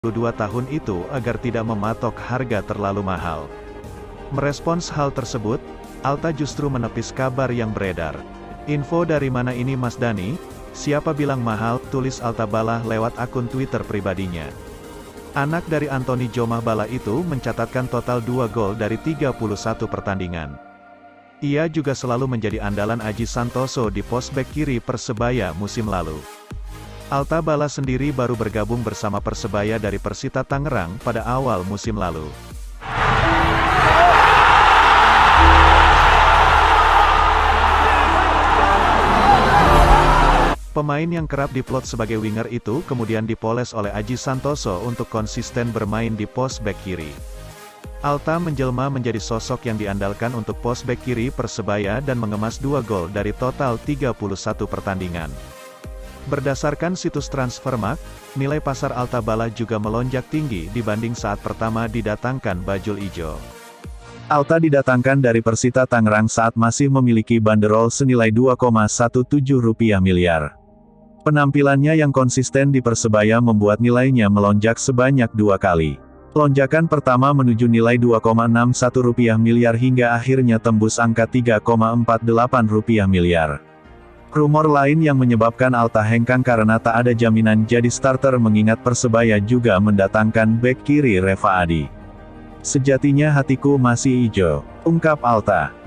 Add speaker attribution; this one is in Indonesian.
Speaker 1: tahun itu agar tidak mematok harga terlalu mahal. Merespons hal tersebut, Alta justru menepis kabar yang beredar. "Info dari mana ini Mas Dani? Siapa bilang mahal?" tulis Alta Bala lewat akun Twitter pribadinya. Anak dari Anthony Jomah Bala itu mencatatkan total 2 gol dari 31 pertandingan. Ia juga selalu menjadi andalan Aji Santoso di pos bek kiri Persebaya musim lalu. Alta Bala sendiri baru bergabung bersama Persebaya dari Persita Tangerang pada awal musim lalu. Pemain yang kerap diplot sebagai winger itu kemudian dipoles oleh Aji Santoso untuk konsisten bermain di pos bek kiri. Alta menjelma menjadi sosok yang diandalkan untuk pos bek kiri Persebaya dan mengemas 2 gol dari total 31 pertandingan. Berdasarkan situs Transfermarkt, nilai pasar Alta Bala juga melonjak tinggi dibanding saat pertama didatangkan Bajul Ijo.
Speaker 2: Alta didatangkan dari Persita Tangerang saat masih memiliki banderol senilai Rp2,17 miliar. Penampilannya yang konsisten di Persebaya membuat nilainya melonjak sebanyak 2 kali. Lonjakan pertama menuju nilai Rp2,61 miliar hingga akhirnya tembus angka Rp3,48 miliar. Rumor lain yang menyebabkan Alta hengkang karena tak ada jaminan jadi starter mengingat Persebaya juga mendatangkan bek kiri Reva Adi. "Sejatinya hatiku masih ijo," ungkap Alta.